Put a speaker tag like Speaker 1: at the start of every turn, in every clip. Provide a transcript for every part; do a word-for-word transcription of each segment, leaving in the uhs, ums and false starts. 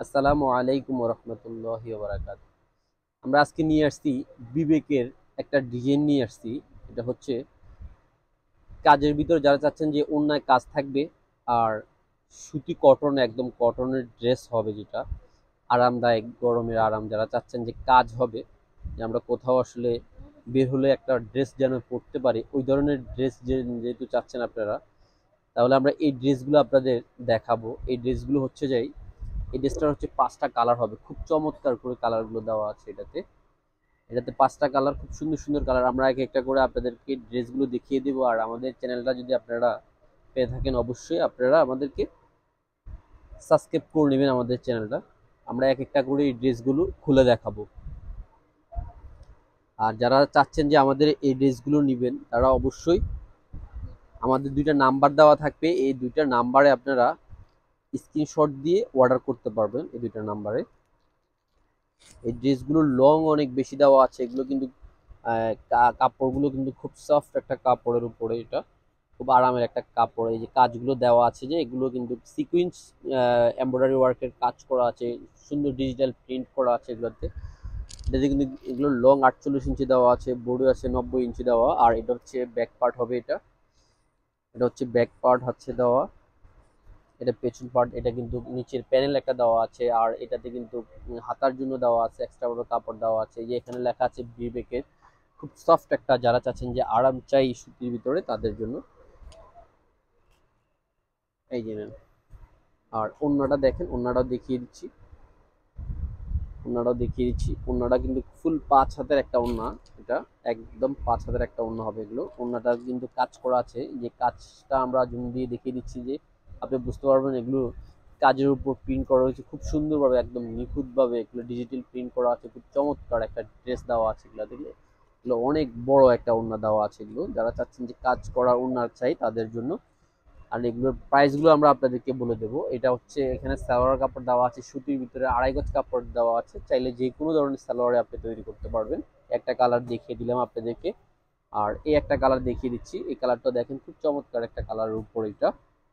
Speaker 1: আসসালামু আলাইকুম রহমতুল্লাহি বারাকাত। আমরা আজকে নিয়ে আসছি বিবেকের একটা ডিজাইন নিয়ে আসছি। এটা হচ্ছে কাজের ভিতর যারা চাচ্ছেন যে অন্যায় কাজ থাকবে আর সুতি কটন, একদম কটনের ড্রেস হবে, যেটা আরামদায়ক, গরমের আরাম, যারা চাচ্ছেন যে কাজ হবে, যে আমরা কোথাও আসলে বের হলে একটা ড্রেস যেন পরতে পারি, ওই ধরনের ড্রেস যে যেহেতু চাচ্ছেন আপনারা, তাহলে আমরা এই ড্রেসগুলো আপনাদের দেখাবো। এই ড্রেসগুলো হচ্ছে যাই এই ড্রেসটার হচ্ছে পাঁচটা কালার হবে, খুব চমৎকার করে কালারগুলো দেওয়া আছে এটাতে। এটাতে পাঁচটা কালার, খুব সুন্দর সুন্দর কালার। আমরা এক একটা করে আপনাদেরকে ড্রেসগুলো দেখিয়ে দেবো। আর আমাদের চ্যানেলটা যদি আপনারা পেয়ে থাকেন, অবশ্যই আপনারা আমাদেরকে সাবস্ক্রাইব করে নেবেন আমাদের চ্যানেলটা। আমরা এক একটা করে এই ড্রেসগুলো খুলে দেখাবো। আর যারা চাচ্ছেন যে আমাদের এই ড্রেসগুলো নেবেন, তারা অবশ্যই আমাদের দুইটা নাম্বার দেওয়া থাকবে, এই দুইটা নাম্বারে আপনারা স্ক্রিনশট দিয়ে অর্ডার করতে পারবেন। এই দুইটা নাম্বারে এই ড্রেসগুলোর লং অনেক বেশি দেওয়া আছে। এগুলো কিন্তু আহ, কা- কাপড়গুলো কিন্তু খুব সফট একটা কাপড়ের উপরে, এটা খুব আরামের একটা কাপড়। এই যে কাজগুলো দেওয়া আছে, যে এগুলো কিন্তু সিকুয়েন্স এমব্রয়ডারি ওয়ার্কের কাজ করা আছে, সুন্দর ডিজিটাল প্রিন্ট করা আছে এগুলোতে। এটাতে কিন্তু এগুলো লং আটচল্লিশ ইঞ্চি দেওয়া আছে, বডি আছে নব্বই ইঞ্চি দেওয়া। আর এটা হচ্ছে ব্যাক পার্ট হবে, এটা এটা হচ্ছে ব্যাক পার্ট হচ্ছে দেওয়া। এটা পেছন পার্ট, এটা কিন্তু নিচের প্যানেল একটা দেওয়া আছে। আর এটাতে কিন্তু হাতার জন্য দেওয়া আছে, এক্সট্রা বড় কাপড় দেওয়া আছে। এই যে এখানে লেখা আছে বিবেকের, খুব সফট একটা, যারা চাচ্ছেন যে আরাম চাই সুতির ভিতরে, তাদের জন্য এই যে নেন। আর অন্যটা দেখেন, অন্যটাও দেখিয়ে দিচ্ছি, অন্যটাও দেখিয়ে দিচ্ছি। অন্যটা কিন্তু ফুল পাঁচ হাতের একটা ওন্না, এটা একদম পাঁচ হাতের একটা ওন্না হবে এগুলো। ওন্নাটা কিন্তু কাজ করা আছে, যে কাজটা আমরা জুম দিয়ে দেখিয়ে দিচ্ছি, যে আপনি বুঝতে পারবেন এগুলো কাজের উপর প্রিন্ট করা হয়েছে খুব সুন্দরভাবে, একদম নিখুঁতভাবে এগুলো ডিজিটাল প্রিন্ট করা আছে। খুব চমৎকার একটা ড্রেস দেওয়া আছে এগুলো দেখলে। এগুলো অনেক বড় একটা ওন্না দেওয়া আছে। এগুলো যারা চাচ্ছেন যে কাজ করা ওন্নার চাই, তাদের জন্য। আর এগুলোর প্রাইসগুলো আমরা আপনাদেরকে বলে দেবো। এটা হচ্ছে এখানে সালোয়ার কাপড় দেওয়া আছে, সুতির ভিতরে আড়াই গজ কাপড় দেওয়া আছে। চাইলে যে কোনো ধরনের সালোয়ারে আপনি তৈরি করতে পারবেন। একটা কালার দেখিয়ে দিলাম আপনাদেরকে। আর এই একটা কালার দেখিয়ে দিচ্ছি, এই কালারটা দেখেন, খুব চমৎকার একটা কালারের উপর এটা।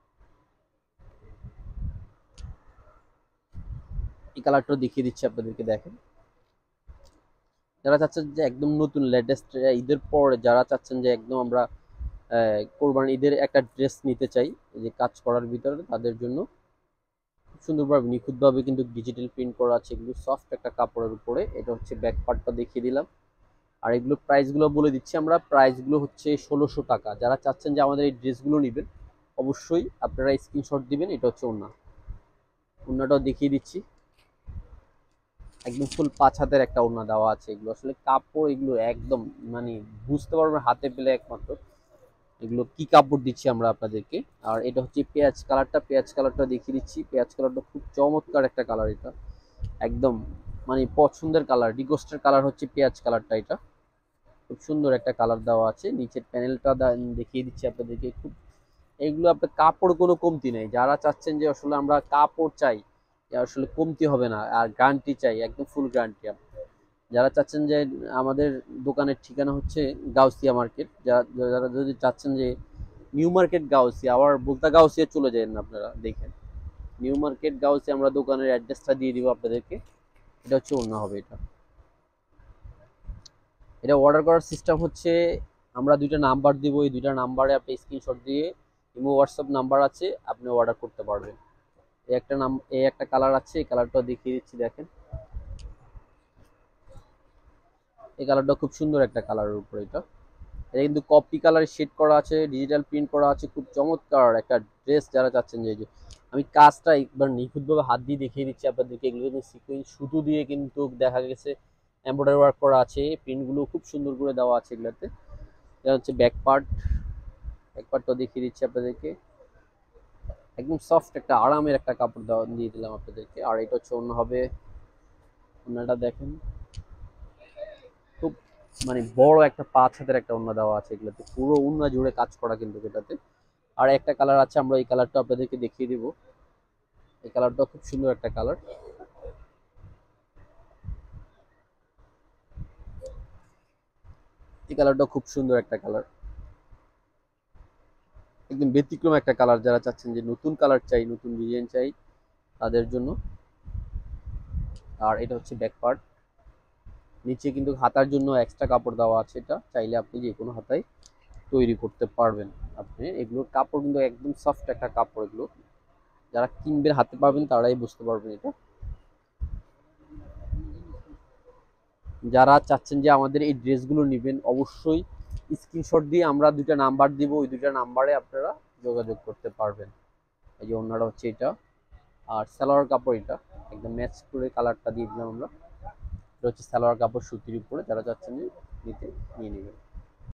Speaker 1: এই কালারটা দেখিয়ে দিচ্ছি আপনাদেরকে, দেখেন। যারা চাচ্ছেন যে একদম নতুন লেটেস্ট ঈদের পর, যারা চাচ্ছেন যে একদম আমরা কোরবানি ঈদের একটা ড্রেস নিতে চাই এই যে কাজ করার ভিতরে, তাদের জন্য খুব সুন্দরভাবে নিখুঁতভাবে কিন্তু ডিজিটাল প্রিন্ট করা আছে। এগুলো সফট একটা কাপড়ের উপরে। এটা হচ্ছে ব্যাক পার্টটা দেখিয়ে দিলাম। আর এগুলো প্রাইসগুলো বলে দিচ্ছি আমরা। প্রাইসগুলো হচ্ছে ষোলোশো টাকা। যারা চাচ্ছেন যে আমাদের এই ড্রেসগুলো নেবেন, অবশ্যই আপনারা স্ক্রিনশট দিবেন। এটা হচ্ছে ওন্না, ওন্নাটাও দেখিয়ে দিচ্ছি। একদম ফুল পাঁচ হাতের একটা ওন্না দেওয়া আছে। এগুলো আসলে কাপড়, এগুলো একদম মানে বুঝতে পারবেন হাতে পেলে একমাত্র এগুলো কি কাপড় দিচ্ছি আমরা আপনাদেরকে। আর এটা হচ্ছে পেঁয়াজ কালারটা, পেঁয়াজ কালারটা দেখিয়ে দিচ্ছি। পেঁয়াজ কালারটা খুব চমৎকার একটা কালার, এটা একদম মানে পছন্দের কালার, রিকোয়েস্টের কালার হচ্ছে পেঁয়াজ কালারটা। এটা খুব সুন্দর একটা কালার দেওয়া আছে। নিচের প্যানেলটা দেখিয়ে দিচ্ছি আপনাদেরকে। খুব এইগুলো আপনার কাপড় কোনো কমতি নেই। যারা চাচ্ছেন যে আসলে আমরা কাপড় চাই, আসলে কমতি হবে না, আর গ্যারান্টি চাই, একদম ফুল গ্যারান্টি। যারা চাচ্ছেন যে আমাদের দোকানের ঠিকানা হচ্ছে গাউসিয়া মার্কেট। যারা যদি চাচ্ছেন যে নিউ মার্কেট গাউসিয়া, আবার বলতা গাউসিয়া চলে যায় না, আপনারা দেখেন নিউ মার্কেট গাউসিয়া, আমরা দোকানের অ্যাড্রেসটা দিয়ে দিব আপনাদেরকে। এটা হচ্ছে অন্য হবে এটা। এটা অর্ডার করার সিস্টেম হচ্ছে, আমরা দুইটা নাম্বার দিব, এই দুইটা নাম্বারে আপনি স্ক্রিনশট দিয়ে, ইমো হোয়াটসঅ্যাপ নাম্বার আছে, আপনি অর্ডার করতে পারবেন। এই একটা নাম, এই একটা কালার আছে, এই কালারটা দেখিয়ে দিচ্ছি, দেখেন। এই কালারটা খুব সুন্দর একটা কালারের উপর এটা। এটা কিন্তু কপি কালার শেড করা আছে, ডিজিটাল প্রিন্ট করা আছে, খুব চমৎকার একটা ড্রেস। যারা চাচ্ছেন যে, আমি কাজটা একবার নিখুঁতভাবে হাত দিয়ে দেখিয়ে দিচ্ছি আপনাদেরকে। এগুলো কিন্তু সিকুয়েন্স সুতো দিয়ে কিন্তু দেখা গেছে এমব্রয়ডারি ওয়ার্ক করা আছে, প্রিন্টগুলো খুব সুন্দর করে দেওয়া আছে এগুলোতে। এটা হচ্ছে ব্যাক পার্ট, ব্যাক পার্টটা দেখিয়ে দিচ্ছি আপনাদেরকে। একদম সফট একটা আরামের একটা কাপড় দেওয়া দিয়ে দিলাম আপনাদেরকে। আর এটা হচ্ছে অন্য হবে, অন্যটা দেখেন, খুব মানে বড় একটা পাঁচ হাতের একটা ওন্না দেওয়া আছে এগুলোতে, পুরো ওন্না জুড়ে কাজ করা কিন্তু এটাতে। আর একটা কালার আছে, আমরা এই কালারটা আপনাদেরকে দেখিয়ে দিব। এই কালারটা খুব সুন্দর একটা কালার। এই কালারটা খুব সুন্দর একটা কালার, একদম ব্যতিক্রম একটা কালার। যারা চাচ্ছেন যে নতুন কালার চাই, নতুন ডিজাইন চাই, তাদের জন্য আর এটা হচ্ছে ব্যাক পার্ট। নিচে কিন্তু হাতার জন্য এক্সট্রা কাপড় দেওয়া আছে, এটা চাইলে আপনি যে কোনো হাতায় তৈরি করতে পারবেন। আপনি এগুলোর কাপড় কিন্তু একদম সফট একটা কাপড়, এগুলো যারা কিনবেন হাতে পাবেন তারাই বুঝতে পারবেন এটা। যারা চাচ্ছেন যে আমাদের এই ড্রেসগুলো নেবেন, অবশ্যই স্ক্রিনশট দিয়ে আমরা দুইটা নাম্বার দিব, ওই দুইটা নাম্বারে আপনারা যোগাযোগ করতে পারবেন। এই যে অন্যটা হচ্ছে এটা, আর সালোয়ার কাপড় এটা একদম ম্যাচ করে কালারটা দিয়ে দিলাম আমরা। এটা হচ্ছে সালোয়ার কাপড় সুতির উপরে, যারা চাচ্ছেন যে নিতে নিয়ে নেবেন।